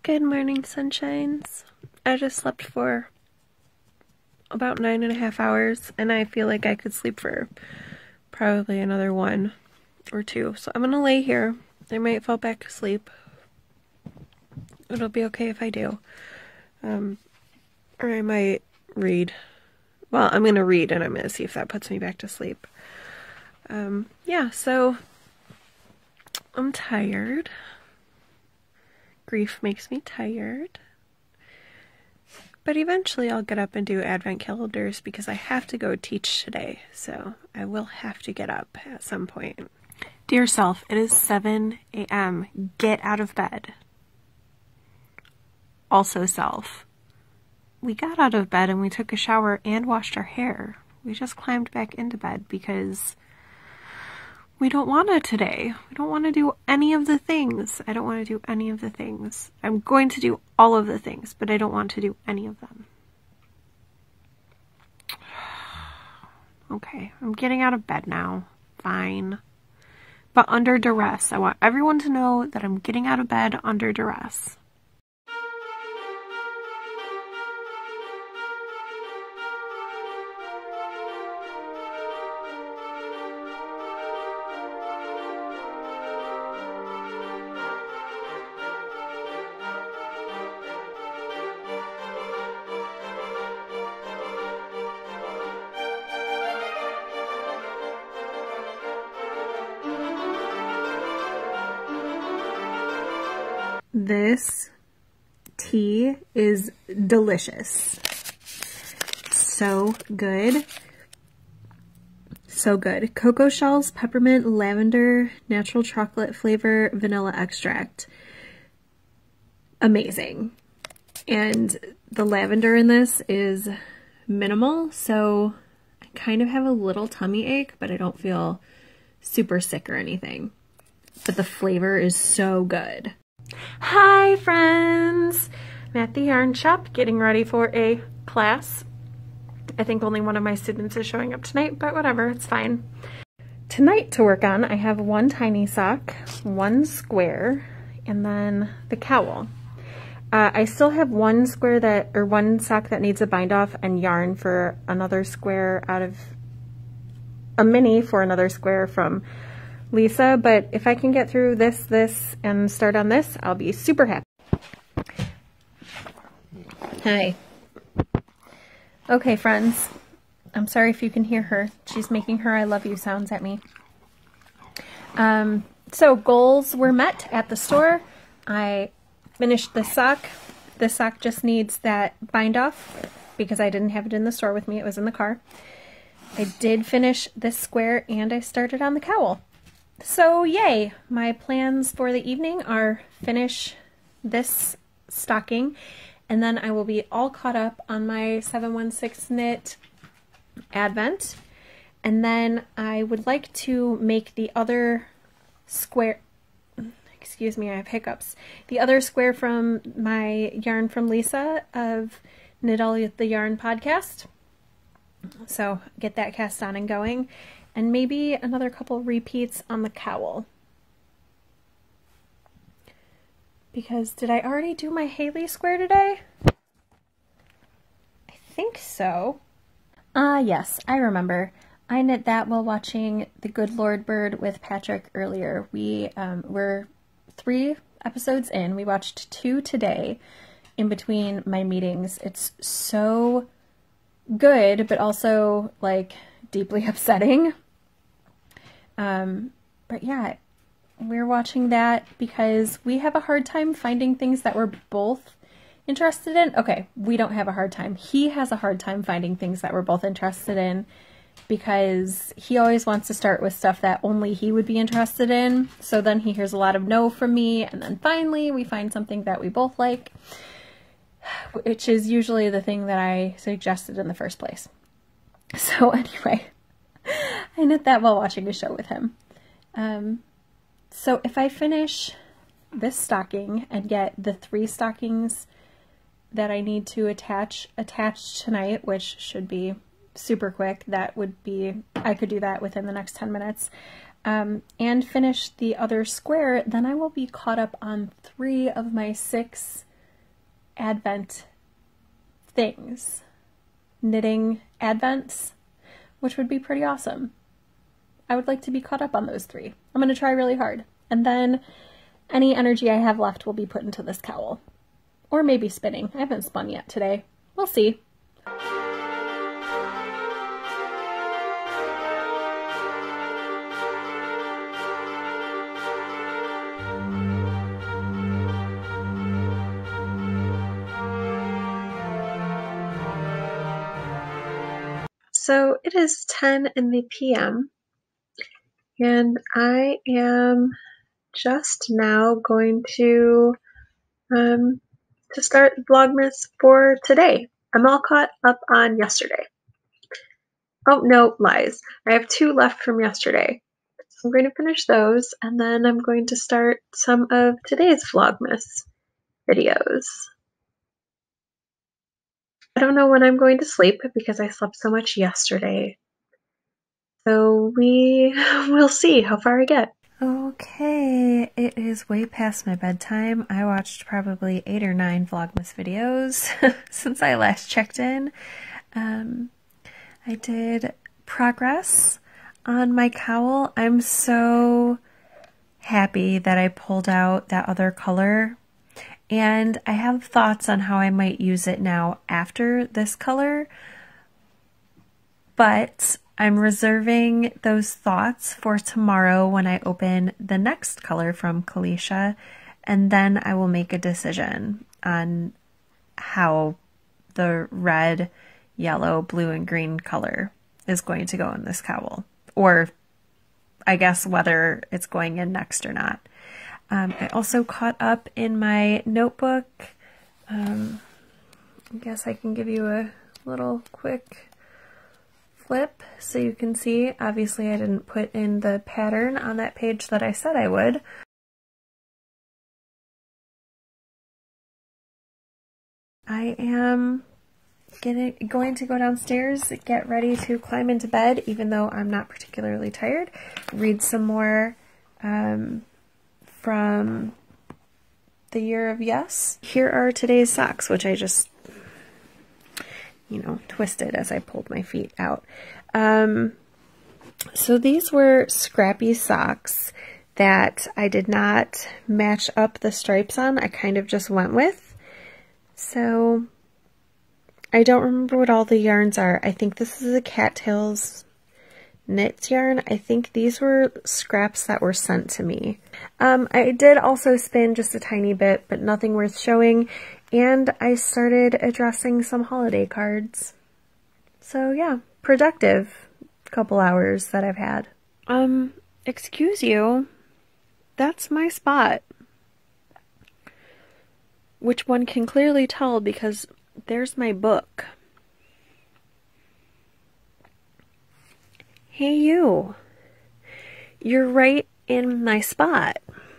Good morning, sunshines. I just slept for about 9.5 hours, and I feel like I could sleep for probably another 1 or 2. So I'm gonna lay here. I might fall back asleep. It'll be okay if I do. Or I might read. Well, I'm gonna read, and I'm gonna see if that puts me back to sleep. Yeah, so I'm tired. Grief makes me tired. But eventually I'll get up and do advent calendars because I have to go teach today. So I will have to get up at some point. Dear self, it is 7 a.m. Get out of bed. Also self, we got out of bed and we took a shower and washed our hair. We just climbed back into bed because we don't want to today. We don't want to do any of the things. I don't want to do any of the things. I'm going to do all of the things, but I don't want to do any of them. Okay, I'm getting out of bed now. Fine. But under duress. I want everyone to know that I'm getting out of bed under duress. This tea is delicious. So good. So good. Cocoa shells, peppermint, lavender, natural chocolate flavor, vanilla extract. Amazing. And the lavender in this is minimal, so I kind of have a little tummy ache, but I don't feel super sick or anything. But the flavor is so good. Hi friends! I'm at the yarn shop getting ready for a class. I think only one of my students is showing up tonight, but whatever, it's fine. Tonight to work on, I have 1 tiny sock, 1 square, and then the cowl. I still have 1 sock that needs a bind off and yarn for another square out of a mini for another square from Lisa, but if I can get through this, and start on this, I'll be super happy. Hi. Okay, friends. I'm sorry if you can hear her. She's making her I love you sounds at me. So goals were met at the store. I finished the sock. The sock just needs that bind off because I didn't have it in the store with me. It was in the car. I did finish this square and I started on the cowl. So yay! My plans for the evening are finish this stocking, and then I will be all caught up on my 716 knit advent, and then I would like to make the other square, excuse me, I have hiccups, the other square from my Yarn from Lisa of Knit All the Yarn podcast. So get that cast on and going. And maybe another couple repeats on the cowl. Because did I already do my Haley square today? I think so. Yes, I remember. I knit that while watching The Good Lord Bird with Patrick earlier. We were 3 episodes in. We watched 2 today in between my meetings. It's so good, but also like deeply upsetting. But yeah, we're watching that because we have a hard time finding things that we're both interested in. Okay, we don't have a hard time. He has a hard time finding things that we're both interested in because he always wants to start with stuff that only he would be interested in. So then he hears a lot of no from me, and then finally we find something that we both like, which is usually the thing that I suggested in the first place. So anyway, I knit that while watching a show with him. So if I finish this stocking and get the 3 stockings that I need to attach tonight, which should be super quick, that would be, I could do that within the next 10 minutes, and finish the other square, then I will be caught up on 3 of my 6 Advent things, knitting Advents, which would be pretty awesome. I would like to be caught up on those 3. I'm going to try really hard. And then any energy I have left will be put into this cowl. Or maybe spinning. I haven't spun yet today. We'll see. So it is 10 in the p.m. and I am just now going to start Vlogmas for today. I'm all caught up on yesterday. Oh no, lies. I have 2 left from yesterday. So I'm going to finish those and then I'm going to start some of today's Vlogmas videos. I don't know when I'm going to sleep because I slept so much yesterday. So we will see how far I get. Okay, it is way past my bedtime. I watched probably 8 or 9 Vlogmas videos since I last checked in. I did progress on my cowl. I'm so happy that I pulled out that other color. And I have thoughts on how I might use it now after this color, but I'm reserving those thoughts for tomorrow when I open the next color from Kalisha, and then I will make a decision on how the red, yellow, blue, and green color is going to go in this cowl, or I guess whether it's going in next or not. I also caught up in my notebook. I guess I can give you a little quick flip so you can see. Obviously, I didn't put in the pattern on that page that I said I would. I am going to go downstairs, get ready to climb into bed, even though I'm not particularly tired. Read some more from the Year of Yes. Here are today's socks, which I just, twisted as I pulled my feet out. So these were scrappy socks that I did not match up the stripes on. I kind of just went with. So I don't remember what all the yarns are. I think this is a Cattails knit yarn. I think these were scraps that were sent to me. I did also spin just a tiny bit, but nothing worth showing. And I started addressing some holiday cards. So yeah, productive couple hours that I've had. Excuse you, that's my spot. Which one can clearly tell because there's my book. Hey you, you're right in my spot.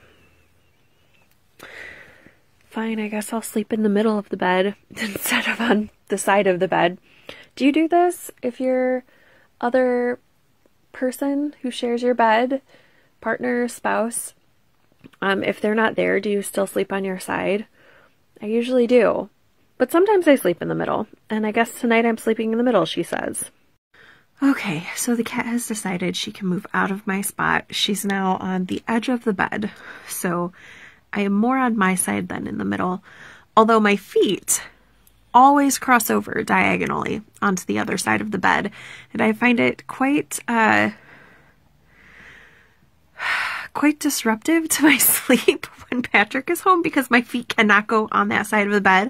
Fine, I guess I'll sleep in the middle of the bed instead of on the side of the bed. Do you do this if your other person who shares your bed, partner, spouse, if they're not there, do you still sleep on your side? I usually do, but sometimes I sleep in the middle, and I guess tonight I'm sleeping in the middle, she says. Okay, so the cat has decided she can move out of my spot. She's now on the edge of the bed, so I am more on my side than in the middle, although my feet always cross over diagonally onto the other side of the bed, and I find it quite disruptive to my sleep when Patrick is home because my feet cannot go on that side of the bed.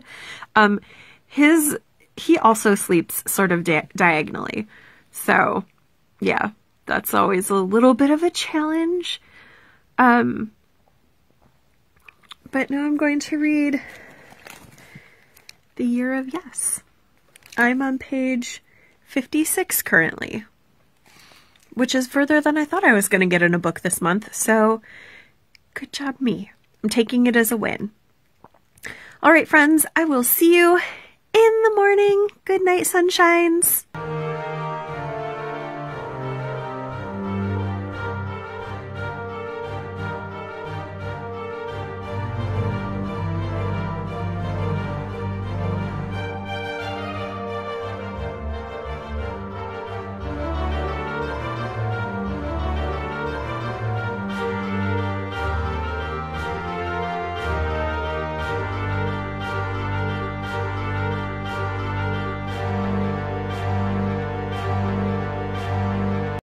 He also sleeps sort of diagonally. So, yeah, that's always a little bit of a challenge. But now I'm going to read The Year of Yes. I'm on page 56 currently, which is further than I thought I was going to get in a book this month. So, good job me. I'm taking it as a win. All right, friends, I will see you in the morning. Good night, sunshines.